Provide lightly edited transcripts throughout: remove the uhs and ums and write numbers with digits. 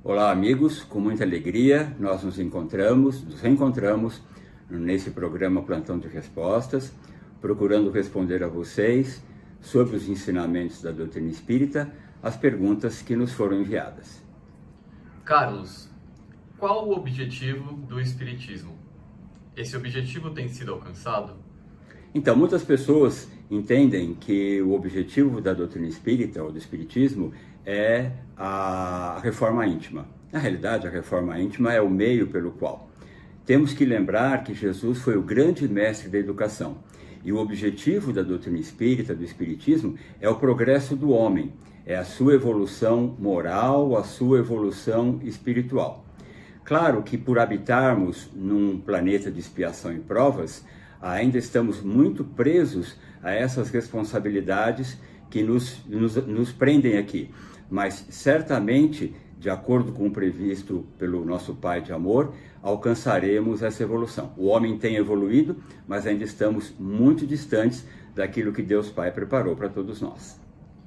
Olá, amigos, com muita alegria nós nos reencontramos nesse programa Plantão de Respostas, procurando responder a vocês sobre os ensinamentos da doutrina espírita, as perguntas que nos foram enviadas. Carlos, qual o objetivo do espiritismo? Esse objetivo tem sido alcançado? Então, muitas pessoas entendem que o objetivo da doutrina espírita ou do espiritismo é a reforma íntima. Na realidade, a reforma íntima é o meio pelo qual temos que lembrar que Jesus foi o grande mestre da educação. E o objetivo da doutrina espírita, do espiritismo, é o progresso do homem, é a sua evolução moral, a sua evolução espiritual. Claro que por habitarmos num planeta de expiação e provas, ainda estamos muito presos a essas responsabilidades que nos prendem aqui. Mas certamente, de acordo com o previsto pelo nosso Pai de amor, alcançaremos essa evolução. O homem tem evoluído, mas ainda estamos muito distantes daquilo que Deus Pai preparou para todos nós.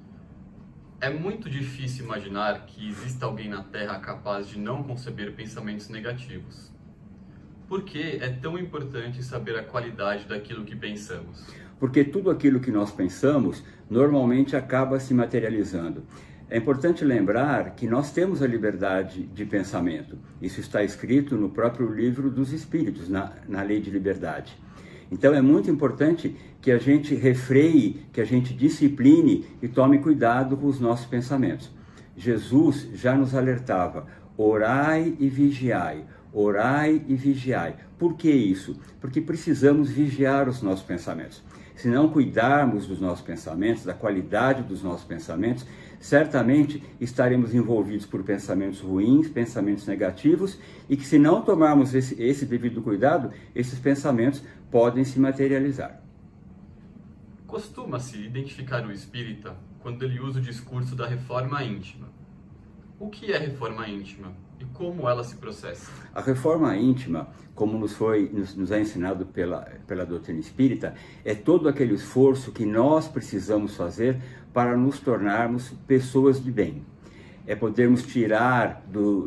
É muito difícil imaginar que exista alguém na Terra capaz de não conceber pensamentos negativos. Por que é tão importante saber a qualidade daquilo que pensamos? Porque tudo aquilo que nós pensamos normalmente acaba se materializando. É importante lembrar que nós temos a liberdade de pensamento. Isso está escrito no próprio livro dos Espíritos, na Lei de Liberdade. Então é muito importante que a gente refreie, que a gente discipline e tome cuidado com os nossos pensamentos. Jesus já nos alertava: orai e vigiai. Orai e vigiai. Por que isso? Porque precisamos vigiar os nossos pensamentos. Se não cuidarmos dos nossos pensamentos, da qualidade dos nossos pensamentos, certamente estaremos envolvidos por pensamentos ruins, pensamentos negativos, e que se não tomarmos esse devido cuidado, esses pensamentos podem se materializar. Costuma-se identificar o espírita quando ele usa o discurso da reforma íntima. O que é reforma íntima e como ela se processa? A reforma íntima, como nos é ensinado pela doutrina espírita, é todo aquele esforço que nós precisamos fazer para nos tornarmos pessoas de bem. É podermos tirar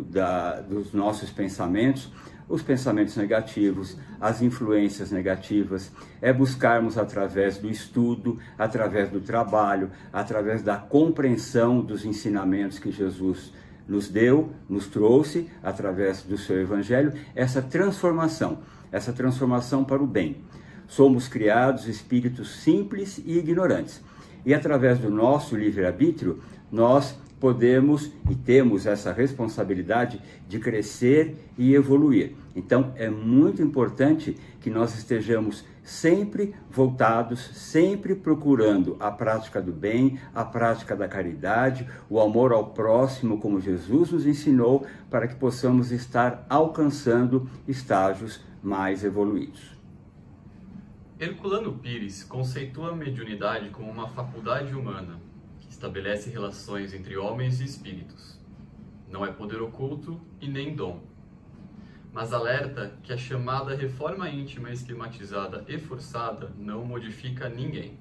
dos nossos pensamentos os pensamentos negativos, as influências negativas, é buscarmos através do estudo, através do trabalho, através da compreensão dos ensinamentos que Jesus nos deu, nos trouxe, através do seu Evangelho, essa transformação para o bem. Somos criados espíritos simples e ignorantes. E através do nosso livre-arbítrio, nós podemos e temos essa responsabilidade de crescer e evoluir. Então, é muito importante que nós estejamos sempre voltados, sempre procurando a prática do bem, a prática da caridade, o amor ao próximo, como Jesus nos ensinou, para que possamos estar alcançando estágios mais evoluídos. Herculano Pires conceitua a mediunidade como uma faculdade humana que estabelece relações entre homens e espíritos. Não é poder oculto e nem dom. Mas alerta que a chamada reforma íntima esquematizada e forçada não modifica ninguém.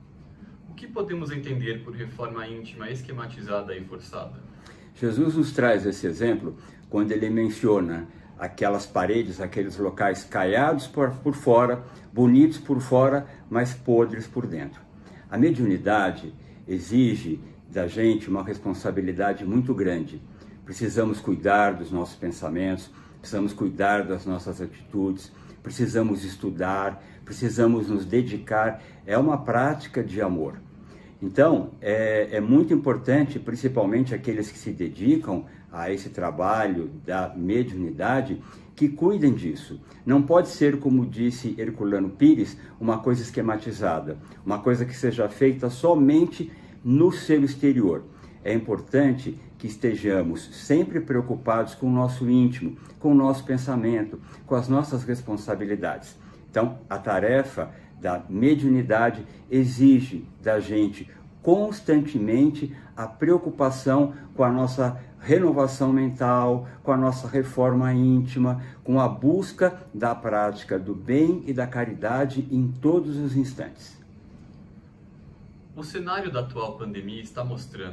O que podemos entender por reforma íntima esquematizada e forçada? Jesus nos traz esse exemplo quando ele menciona aquelas paredes, aqueles locais caiados por fora, bonitos por fora, mas podres por dentro. A mediunidade exige da gente uma responsabilidade muito grande. Precisamos cuidar dos nossos pensamentos, precisamos cuidar das nossas atitudes, precisamos estudar, precisamos nos dedicar. É uma prática de amor. Então, é muito importante, principalmente aqueles que se dedicam a esse trabalho da mediunidade, que cuidem disso. Não pode ser, como disse Herculano Pires, uma coisa esquematizada, uma coisa que seja feita somente no seu exterior. É importante que estejamos sempre preocupados com o nosso íntimo, com o nosso pensamento, com as nossas responsabilidades. Então, a tarefa da mediunidade exige da gente constantemente a preocupação com a nossa renovação mental, com a nossa reforma íntima, com a busca da prática do bem e da caridade em todos os instantes. O cenário da atual pandemia está mostrando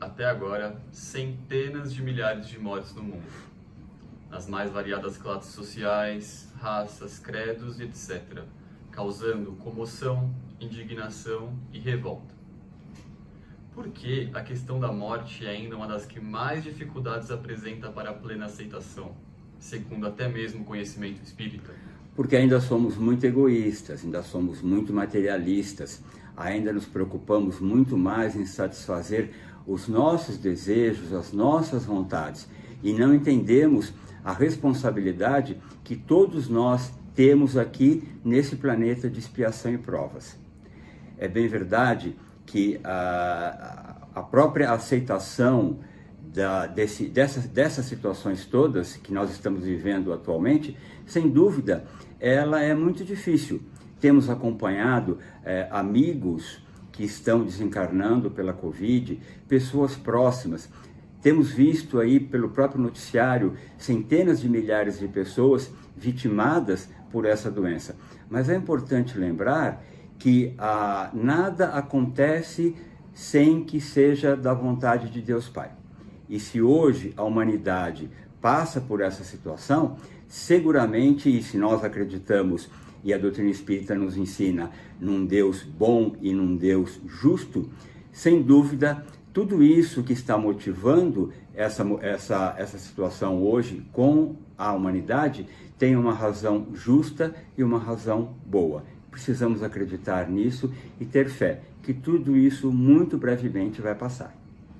até agora, centenas de milhares de mortes no mundo, nas mais variadas classes sociais, raças, credos e etc., causando comoção, indignação e revolta. Por que a questão da morte é ainda uma das que mais dificuldades apresenta para a plena aceitação, segundo até mesmo o conhecimento espírita? Porque ainda somos muito egoístas, ainda somos muito materialistas, ainda nos preocupamos muito mais em satisfazer os nossos desejos, as nossas vontades, e não entendemos a responsabilidade que todos nós temos aqui nesse planeta de expiação e provas. É bem verdade que a própria aceitação dessas situações todas que nós estamos vivendo atualmente, sem dúvida, ela é muito difícil. Temos acompanhado amigos que estão desencarnando pela Covid, pessoas próximas. Temos visto aí pelo próprio noticiário centenas de milhares de pessoas vitimadas por essa doença. Mas é importante lembrar que nada acontece sem que seja da vontade de Deus Pai. E se hoje a humanidade passa por essa situação, seguramente, e se nós acreditamos, e a doutrina espírita nos ensina, num Deus bom e num Deus justo, sem dúvida, tudo isso que está motivando essa situação hoje com a humanidade tem uma razão justa e uma razão boa. Precisamos acreditar nisso e ter fé que tudo isso muito brevemente vai passar.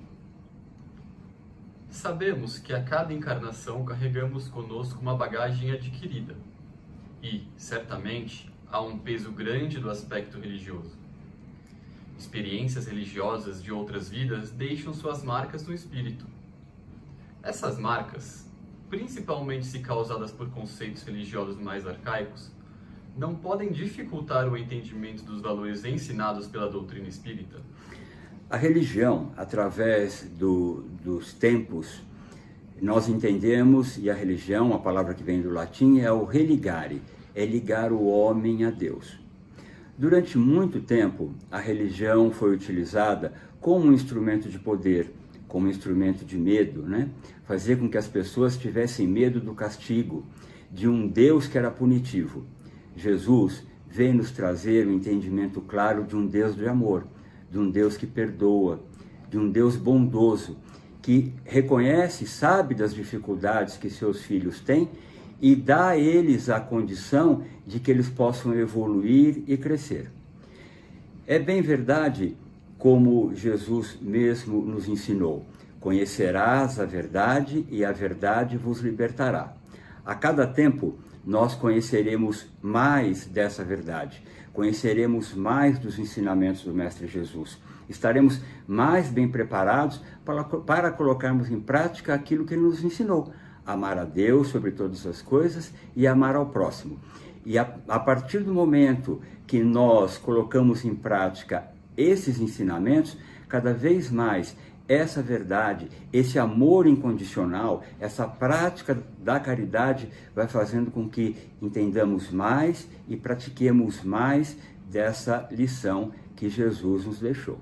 Sabemos que a cada encarnação carregamos conosco uma bagagem adquirida e, certamente, há um peso grande do aspecto religioso. Experiências religiosas de outras vidas deixam suas marcas no espírito. Essas marcas, principalmente se causadas por conceitos religiosos mais arcaicos, não podem dificultar o entendimento dos valores ensinados pela doutrina espírita? A religião, através dos tempos, nós entendemos, e a religião, a palavra que vem do latim, é o religare, é ligar o homem a Deus. Durante muito tempo, a religião foi utilizada como um instrumento de poder, como um instrumento de medo, né? Fazia com que as pessoas tivessem medo do castigo, de um Deus que era punitivo. Jesus veio nos trazer o entendimento claro de um Deus de amor, de um Deus que perdoa, de um Deus bondoso, que reconhece, sabe das dificuldades que seus filhos têm e dá a eles a condição de que eles possam evoluir e crescer. É bem verdade, como Jesus mesmo nos ensinou, conhecerás a verdade e a verdade vos libertará. A cada tempo, nós conheceremos mais dessa verdade, conheceremos mais dos ensinamentos do Mestre Jesus. Estaremos mais bem preparados para colocarmos em prática aquilo que ele nos ensinou, amar a Deus sobre todas as coisas e amar ao próximo. E a partir do momento que nós colocamos em prática esses ensinamentos, cada vez mais essa verdade, esse amor incondicional, essa prática da caridade vai fazendo com que entendamos mais e pratiquemos mais dessa lição que Jesus nos deixou.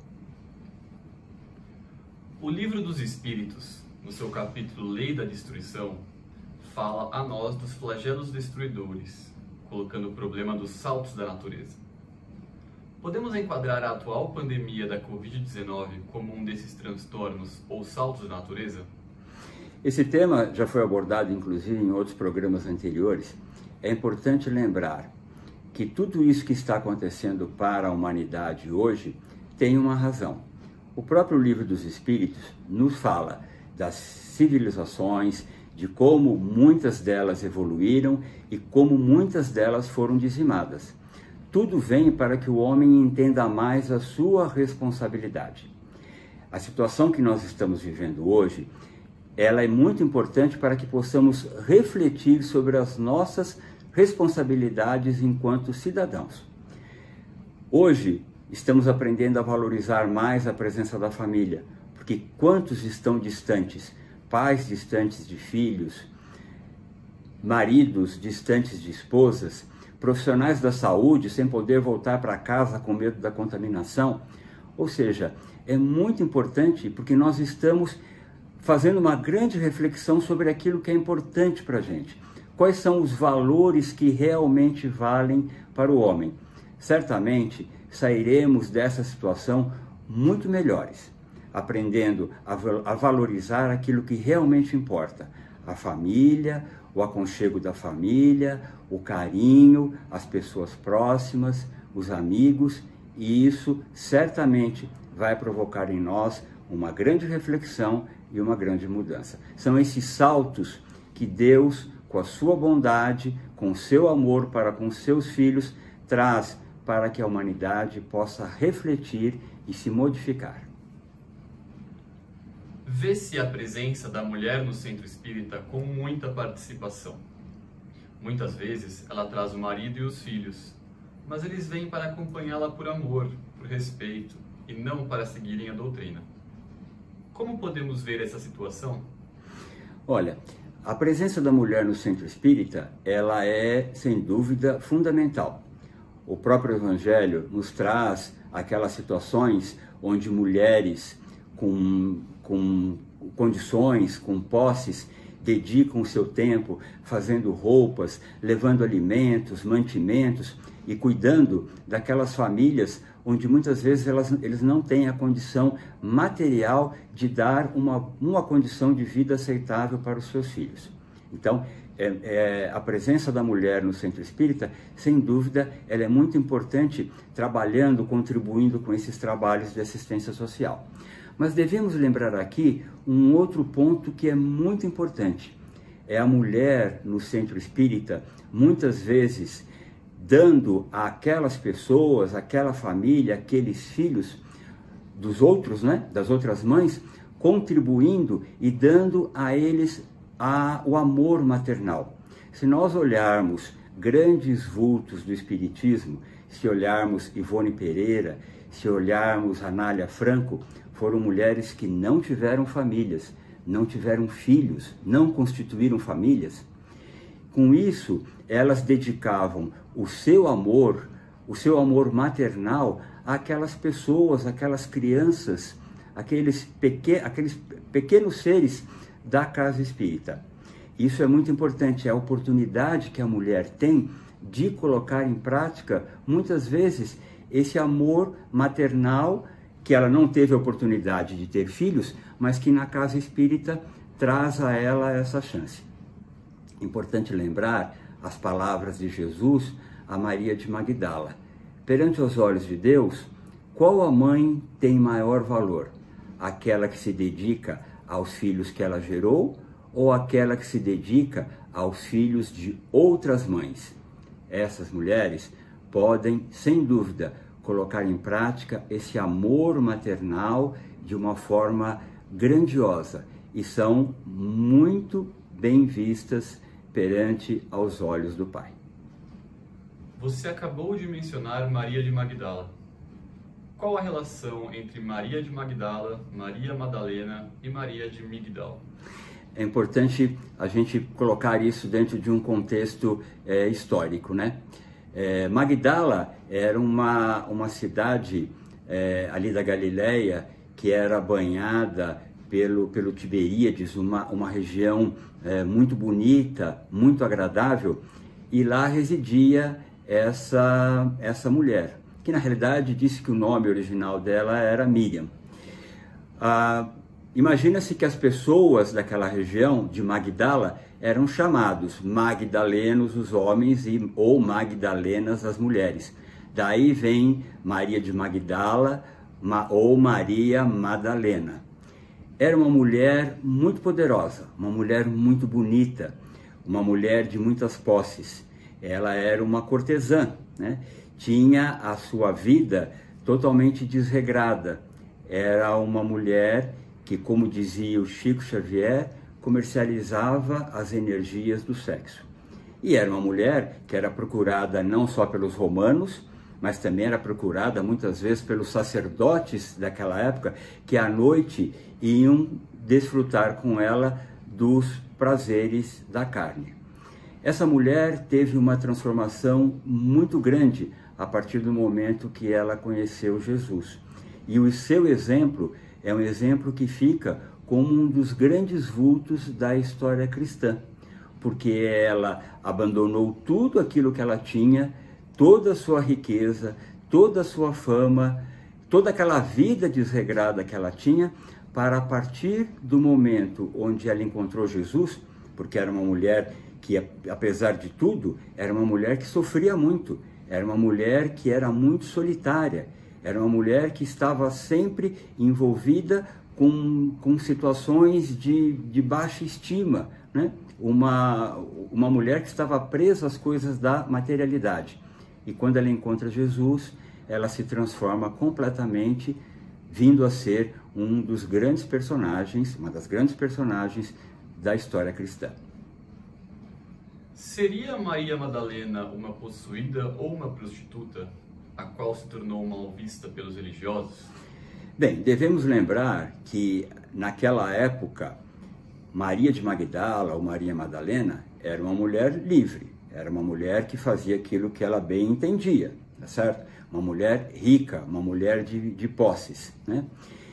O Livro dos Espíritos, no seu capítulo Lei da Destruição, fala a nós dos flagelos destruidores, colocando o problema dos saltos da natureza. Podemos enquadrar a atual pandemia da Covid-19 como um desses transtornos ou saltos da natureza? Esse tema já foi abordado, inclusive, em outros programas anteriores. É importante lembrar que tudo isso que está acontecendo para a humanidade hoje tem uma razão. O próprio Livro dos Espíritos nos fala das civilizações, de como muitas delas evoluíram e como muitas delas foram dizimadas. Tudo vem para que o homem entenda mais a sua responsabilidade. A situação que nós estamos vivendo hoje, ela é muito importante para que possamos refletir sobre as nossas responsabilidades enquanto cidadãos. Hoje, estamos aprendendo a valorizar mais a presença da família, porque quantos estão distantes? Pais distantes de filhos, maridos distantes de esposas, profissionais da saúde sem poder voltar para casa com medo da contaminação. Ou seja, é muito importante porque nós estamos fazendo uma grande reflexão sobre aquilo que é importante para a gente. Quais são os valores que realmente valem para o homem? Certamente sairemos dessa situação muito melhores, aprendendo a valorizar aquilo que realmente importa. A família, o aconchego da família, o carinho, as pessoas próximas, os amigos, e isso certamente vai provocar em nós uma grande reflexão e uma grande mudança. São esses saltos que Deus, com a sua bondade, com o seu amor para com seus filhos, traz para que a humanidade possa refletir e se modificar. Vê-se a presença da mulher no centro espírita com muita participação. Muitas vezes ela traz o marido e os filhos, mas eles vêm para acompanhá-la por amor, por respeito e não para seguirem a doutrina. Como podemos ver essa situação? Olha, a presença da mulher no centro espírita, ela é, sem dúvida, fundamental. O próprio Evangelho nos traz aquelas situações onde mulheres com condições, com posses, dedicam o seu tempo fazendo roupas, levando alimentos, mantimentos e cuidando daquelas famílias onde muitas vezes eles não têm a condição material de dar uma condição de vida aceitável para os seus filhos. Então, a presença da mulher no centro espírita, sem dúvida, ela é muito importante, trabalhando, contribuindo com esses trabalhos de assistência social. Mas devemos lembrar aqui um outro ponto que é muito importante. É a mulher no centro espírita, muitas vezes, dando àquelas pessoas, àquela família, aqueles filhos dos outros, das outras mães, contribuindo e dando a eles o amor maternal. Se nós olharmos grandes vultos do Espiritismo, se olharmos Ivone Pereira, se olharmos Anália Franco, foram mulheres que não tiveram famílias, não tiveram filhos, não constituíram famílias. Com isso, elas dedicavam o seu amor maternal àquelas pessoas, aquelas crianças, aqueles pequenos seres da casa espírita. Isso é muito importante, é a oportunidade que a mulher tem de colocar em prática, muitas vezes, esse amor maternal, que ela não teve a oportunidade de ter filhos, mas que na casa espírita traz a ela essa chance. Importante lembrar as palavras de Jesus a Maria de Magdala. Perante os olhos de Deus, qual a mãe tem maior valor? Aquela que se dedica aos filhos que ela gerou ou aquela que se dedica aos filhos de outras mães? Essas mulheres podem, sem dúvida, colocar em prática esse amor maternal de uma forma grandiosa e são muito bem vistas perante aos olhos do Pai. Você acabou de mencionar Maria de Magdala. Qual a relação entre Maria de Magdala, Maria Madalena e Maria de Migdal? É importante a gente colocar isso dentro de um contexto histórico, Magdala era uma cidade ali da Galileia que era banhada pelo Tiberíades, uma região muito bonita, muito agradável, e lá residia essa mulher, que na realidade disse que o nome original dela era Miriam. Imagina-se que as pessoas daquela região de Magdala eram chamados magdalenos os homens ou magdalenas as mulheres. Daí vem Maria de Magdala ou Maria Madalena. Era uma mulher muito poderosa, uma mulher muito bonita, uma mulher de muitas posses. Ela era uma cortesã, Tinha a sua vida totalmente desregrada. Era uma mulher que, como dizia o Chico Xavier, comercializava as energias do sexo. E era uma mulher que era procurada não só pelos romanos, mas também era procurada muitas vezes pelos sacerdotes daquela época, que à noite iam desfrutar com ela dos prazeres da carne. Essa mulher teve uma transformação muito grande a partir do momento que ela conheceu Jesus. E o seu exemplo é um exemplo que fica como um dos grandes vultos da história cristã, porque ela abandonou tudo aquilo que ela tinha, toda a sua riqueza, toda a sua fama, toda aquela vida desregrada que ela tinha, para a partir do momento onde ela encontrou Jesus, porque era uma mulher que, apesar de tudo, era uma mulher que sofria muito, era uma mulher que era muito solitária, era uma mulher que estava sempre envolvida com situações de baixa estima, né? Uma mulher que estava presa às coisas da materialidade. E quando ela encontra Jesus, ela se transforma completamente, vindo a ser um dos grandes personagens, uma das grandes personagens da história cristã. Seria Maria Madalena uma possuída ou uma prostituta, a qual se tornou mal vista pelos religiosos? Bem, devemos lembrar que naquela época, Maria de Magdala ou Maria Madalena era uma mulher livre, era uma mulher que fazia aquilo que ela bem entendia, tá certo? Uma mulher rica, uma mulher de posses, né?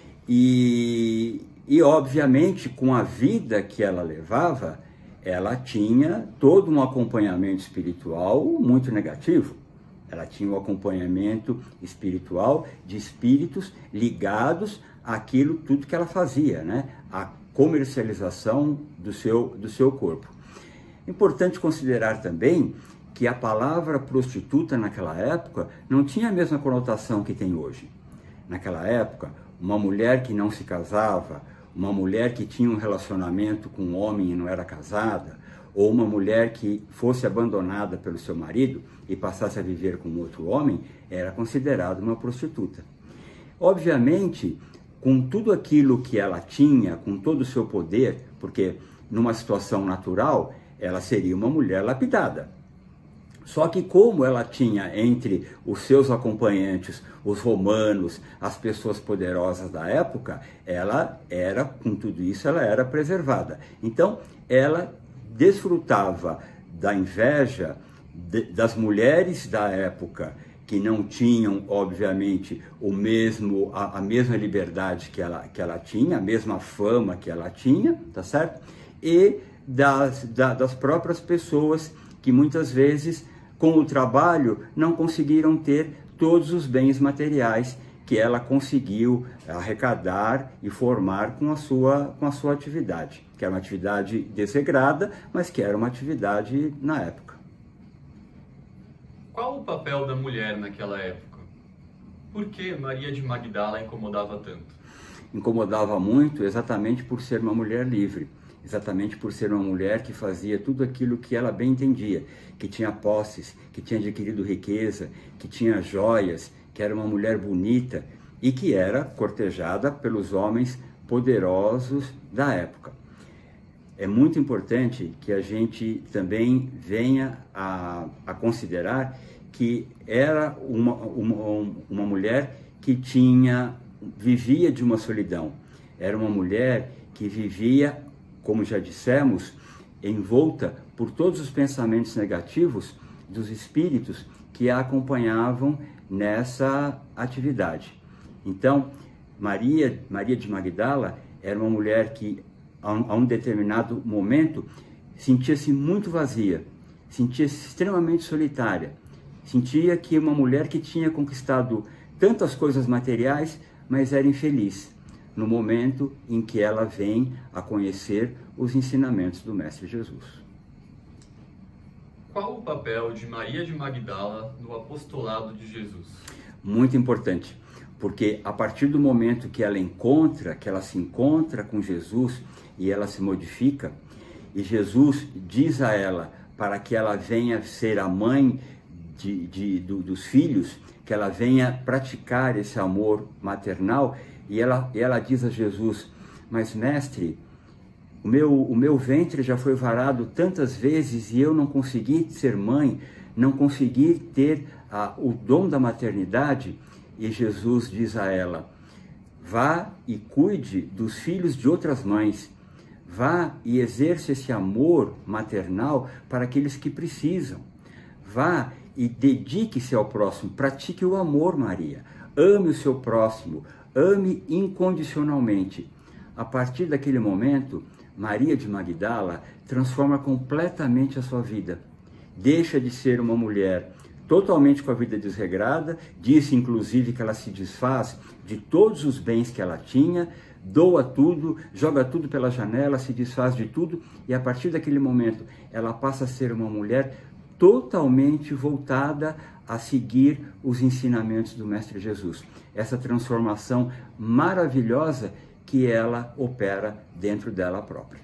E obviamente, com a vida que ela levava, ela tinha todo um acompanhamento espiritual muito negativo. Ela tinha um acompanhamento espiritual de espíritos ligados àquilo tudo que ela fazia, né? A comercialização do seu corpo. Importante considerar também que a palavra prostituta naquela época não tinha a mesma conotação que tem hoje. Naquela época, uma mulher que não se casava, uma mulher que tinha um relacionamento com um homem e não era casada, ou uma mulher que fosse abandonada pelo seu marido e passasse a viver com outro homem, era considerada uma prostituta. Obviamente, com tudo aquilo que ela tinha, com todo o seu poder, porque numa situação natural, ela seria uma mulher lapidada. Só que como ela tinha entre os seus acompanhantes, os romanos, as pessoas poderosas da época, ela era, com tudo isso, ela era preservada. Então, ela desfrutava da inveja das mulheres da época, que não tinham, obviamente, a mesma liberdade que ela tinha, a mesma fama que ela tinha, tá certo? E das próprias pessoas que muitas vezes, com o trabalho, não conseguiram ter todos os bens materiais que ela conseguiu arrecadar e formar com a sua atividade, que era uma atividade desregrada, mas que era uma atividade na época. Qual o papel da mulher naquela época? Por que Maria de Magdala incomodava tanto? Incomodava muito exatamente por ser uma mulher livre, exatamente por ser uma mulher que fazia tudo aquilo que ela bem entendia, que tinha posses, que tinha adquirido riqueza, que tinha joias, que era uma mulher bonita e que era cortejada pelos homens poderosos da época. É muito importante que a gente também venha a considerar que era uma mulher que vivia de uma solidão. Era uma mulher que vivia, como já dissemos, envolta por todos os pensamentos negativos dos espíritos que a acompanhavam nessa atividade. Então, Maria de Magdala era uma mulher que, a um determinado momento, sentia-se muito vazia, sentia-se extremamente solitária, sentia que uma mulher que tinha conquistado tantas coisas materiais, mas era infeliz no momento em que ela vem a conhecer os ensinamentos do Mestre Jesus. Qual o papel de Maria de Magdala no apostolado de Jesus? Muito importante, porque a partir do momento que ela se encontra com Jesus e ela se modifica, e Jesus diz a ela para que ela venha ser a mãe dos filhos, que ela venha praticar esse amor maternal, e ela diz a Jesus: mas mestre, o meu ventre já foi varado tantas vezes e eu não consegui ser mãe, não consegui ter o dom da maternidade. E Jesus diz a ela: vá e cuide dos filhos de outras mães, vá e exerça esse amor maternal para aqueles que precisam, vá e dedique-se ao próximo, pratique o amor, Maria, ame o seu próximo, ame incondicionalmente. A partir daquele momento, Maria de Magdala transforma completamente a sua vida. Deixa de ser uma mulher totalmente com a vida desregrada, disse inclusive que ela se desfaz de todos os bens que ela tinha, doa tudo, joga tudo pela janela, se desfaz de tudo, e a partir daquele momento ela passa a ser uma mulher totalmente voltada a seguir os ensinamentos do Mestre Jesus. Essa transformação maravilhosa que ela opera dentro dela própria.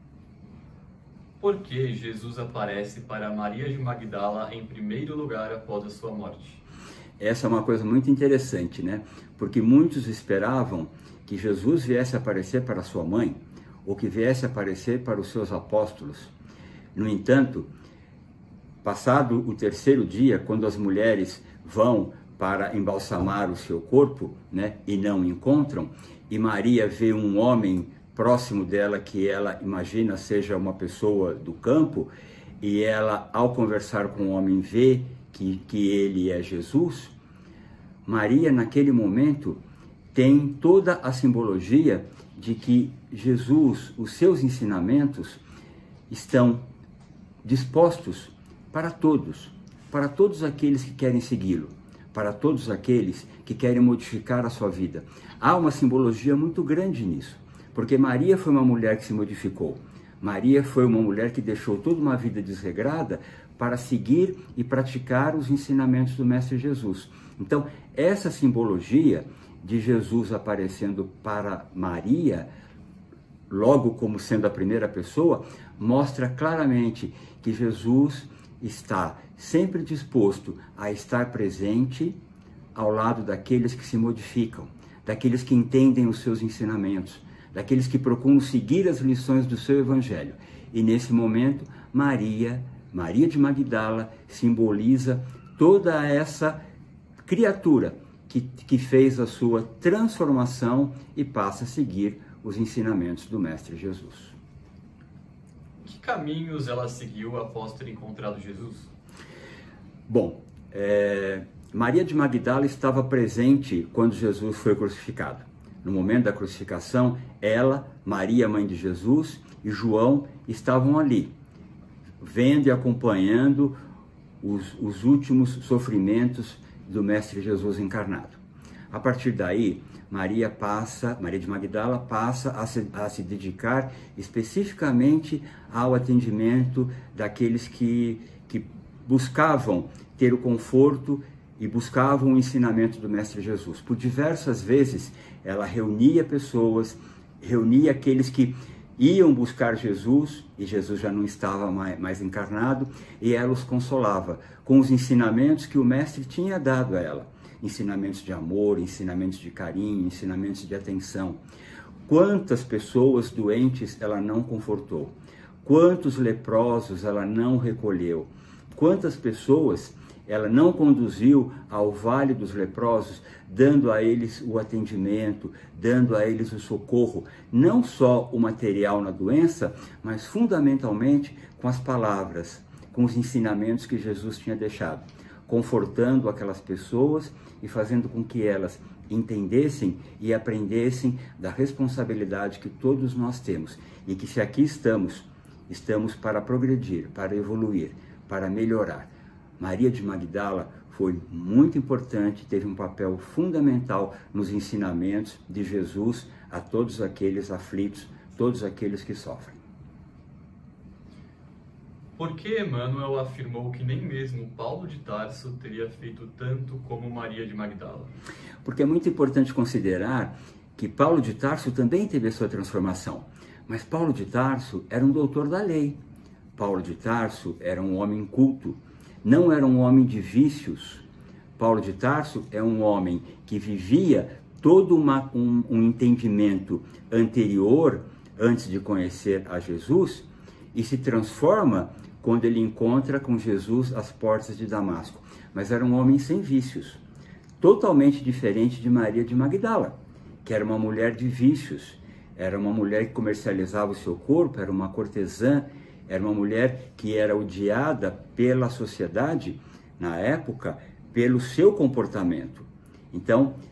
Por que Jesus aparece para Maria de Magdala em primeiro lugar após a sua morte? Essa é uma coisa muito interessante, né? Porque muitos esperavam que Jesus viesse aparecer para sua mãe, ou que viesse aparecer para os seus apóstolos. No entanto, passado o terceiro dia, quando as mulheres vão para embalsamar o seu corpo, né, e não encontram, e Maria vê um homem próximo dela que ela imagina seja uma pessoa do campo, e ela, ao conversar com o homem, vê que ele é Jesus. Maria, naquele momento, tem toda a simbologia de que Jesus, os seus ensinamentos, estão dispostos para todos aqueles que querem segui-lo, para todos aqueles que querem modificar a sua vida. Há uma simbologia muito grande nisso, porque Maria foi uma mulher que se modificou. Maria foi uma mulher que deixou toda uma vida desregrada para seguir e praticar os ensinamentos do Mestre Jesus. Então, essa simbologia de Jesus aparecendo para Maria, logo como sendo a primeira pessoa, mostra claramente que Jesus está sempre disposto a estar presente ao lado daqueles que se modificam, daqueles que entendem os seus ensinamentos, daqueles que procuram seguir as lições do seu evangelho. E nesse momento, Maria de Magdala simboliza toda essa criatura que fez a sua transformação e passa a seguir os ensinamentos do Mestre Jesus. Que caminhos ela seguiu após ter encontrado Jesus? Bom, Maria de Magdala estava presente quando Jesus foi crucificado. No momento da crucificação, ela, Maria, mãe de Jesus, e João estavam ali, vendo e acompanhando os últimos sofrimentos do Mestre Jesus encarnado. A partir daí, Maria de Magdala passa a se dedicar especificamente ao atendimento daqueles que buscavam ter o conforto e buscavam o ensinamento do Mestre Jesus. Por diversas vezes, ela reunia pessoas, reunia aqueles que iam buscar Jesus, e Jesus já não estava mais encarnado, e ela os consolava com os ensinamentos que o Mestre tinha dado a ela. Ensinamentos de amor, ensinamentos de carinho, ensinamentos de atenção. Quantas pessoas doentes ela não confortou? Quantos leprosos ela não recolheu? Quantas pessoas ela não conduziu ao Vale dos Leprosos, dando a eles o atendimento, dando a eles o socorro, não só o material na doença, mas fundamentalmente com as palavras, com os ensinamentos que Jesus tinha deixado, confortando aquelas pessoas e fazendo com que elas entendessem e aprendessem da responsabilidade que todos nós temos, e que se aqui estamos para progredir, para evoluir, para melhorar. Maria de Magdala foi muito importante, teve um papel fundamental nos ensinamentos de Jesus a todos aqueles aflitos, todos aqueles que sofrem. Por que Emmanuel afirmou que nem mesmo Paulo de Tarso teria feito tanto como Maria de Magdala? Porque é muito importante considerar que Paulo de Tarso também teve a sua transformação, mas Paulo de Tarso era um doutor da lei. Paulo de Tarso era um homem culto, não era um homem de vícios. Paulo de Tarso é um homem que vivia todo um entendimento anterior, antes de conhecer a Jesus, e se transforma quando ele encontra com Jesus às portas de Damasco. Mas era um homem sem vícios, totalmente diferente de Maria de Magdala, que era uma mulher de vícios, era uma mulher que comercializava o seu corpo, era uma cortesã, era uma mulher que era odiada pela sociedade, na época, pelo seu comportamento. Então,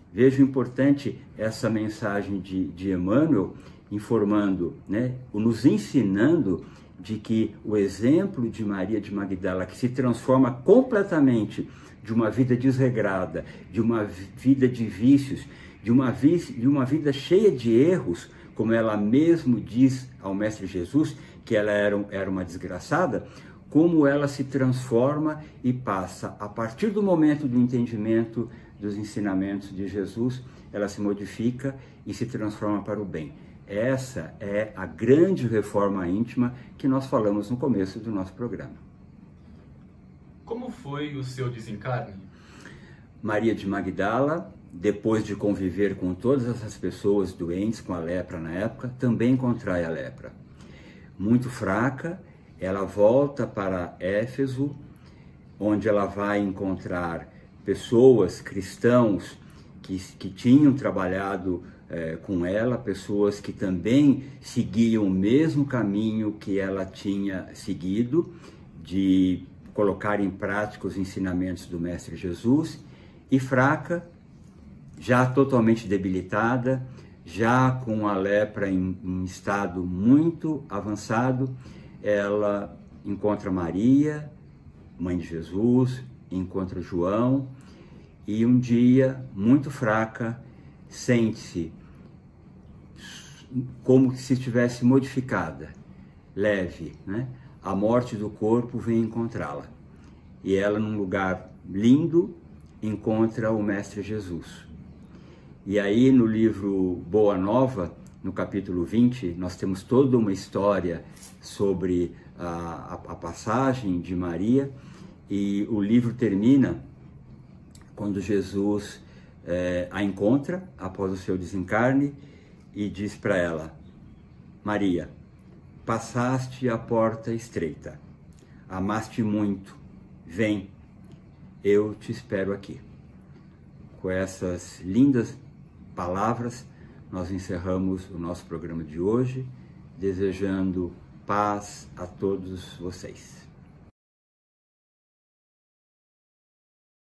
Vejo importante essa mensagem de Emmanuel, informando, né, nos ensinando de que o exemplo de Maria de Magdala, que se transforma completamente de uma vida desregrada, de uma vida de vícios, de uma vida cheia de erros, como ela mesmo diz ao Mestre Jesus, que ela era uma desgraçada, como ela se transforma e passa, a partir do momento do entendimento dos ensinamentos de Jesus, ela se modifica e se transforma para o bem. Essa é a grande reforma íntima que nós falamos no começo do nosso programa. Como foi o seu desencarne? Maria de Magdala, depois de conviver com todas essas pessoas doentes com a lepra na época, também contrai a lepra. Muito fraca, ela volta para Éfeso, onde ela vai encontrar pessoas, cristãos, que tinham trabalhado com ela, pessoas que também seguiam o mesmo caminho que ela tinha seguido, de colocar em prática os ensinamentos do Mestre Jesus, e fraca, já totalmente debilitada, já com a lepra em estado muito avançado, ela encontra Maria, mãe de Jesus, encontra João, e um dia, muito fraca, sente-se como se estivesse modificada, leve, né? A morte do corpo vem encontrá-la. E ela, num lugar lindo, encontra o Mestre Jesus. E aí, no livro Boa Nova, no capítulo 20, nós temos toda uma história sobre a passagem de Maria, e o livro termina quando Jesus a encontra após o seu desencarne e diz para ela: Maria, passaste a porta estreita, amaste muito, vem, eu te espero aqui. Com essas lindas palavras, nós encerramos o nosso programa de hoje, desejando paz a todos vocês.